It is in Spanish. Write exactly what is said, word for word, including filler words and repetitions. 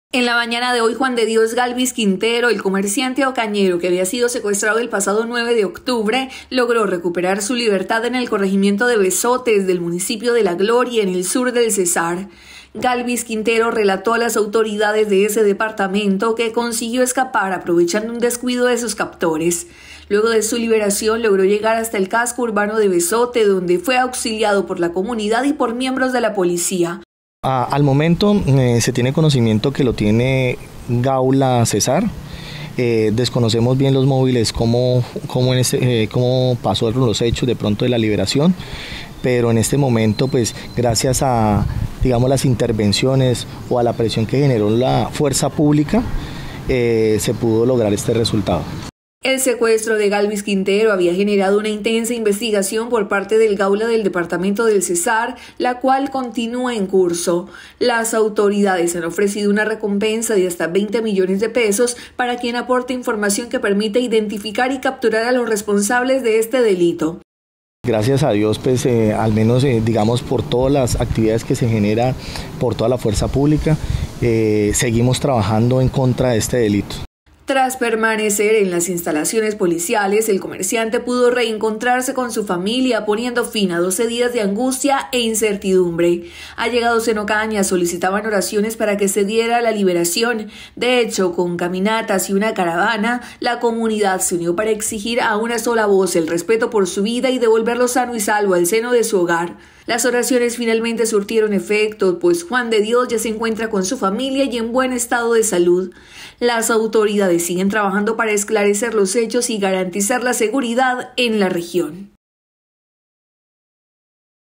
En la mañana de hoy, Juan de Dios Galvis Quintero, el comerciante ocañero que había sido secuestrado el pasado nueve de octubre, logró recuperar su libertad en el corregimiento de Besotes del municipio de La Gloria, en el sur del Cesar. Galvis Quintero relató a las autoridades de ese departamento que consiguió escapar aprovechando un descuido de sus captores. Luego de su liberación, logró llegar hasta el casco urbano de Besote, donde fue auxiliado por la comunidad y por miembros de la policía. Ah, al momento eh, se tiene conocimiento que lo tiene Gaula Cesar. Eh, desconocemos bien los móviles, cómo, cómo, en este, eh, cómo pasó los hechos de pronto de la liberación, pero en este momento, pues gracias a digamos las intervenciones o a la presión que generó la fuerza pública, eh, se pudo lograr este resultado. El secuestro de Galvis Quintero había generado una intensa investigación por parte del Gaula del departamento del Cesar, la cual continúa en curso. Las autoridades han ofrecido una recompensa de hasta veinte millones de pesos para quien aporte información que permita identificar y capturar a los responsables de este delito. Gracias a Dios, pues eh, al menos eh, digamos por todas las actividades que se genera por toda la fuerza pública, eh, seguimos trabajando en contra de este delito. Tras permanecer en las instalaciones policiales, el comerciante pudo reencontrarse con su familia, poniendo fin a doce días de angustia e incertidumbre. Allegados en Ocaña solicitaban oraciones para que se diera la liberación. De hecho, con caminatas y una caravana, la comunidad se unió para exigir a una sola voz el respeto por su vida y devolverlo sano y salvo al seno de su hogar. Las oraciones finalmente surtieron efecto, pues Juan de Dios ya se encuentra con su familia y en buen estado de salud. Las autoridades siguen trabajando para esclarecer los hechos y garantizar la seguridad en la región.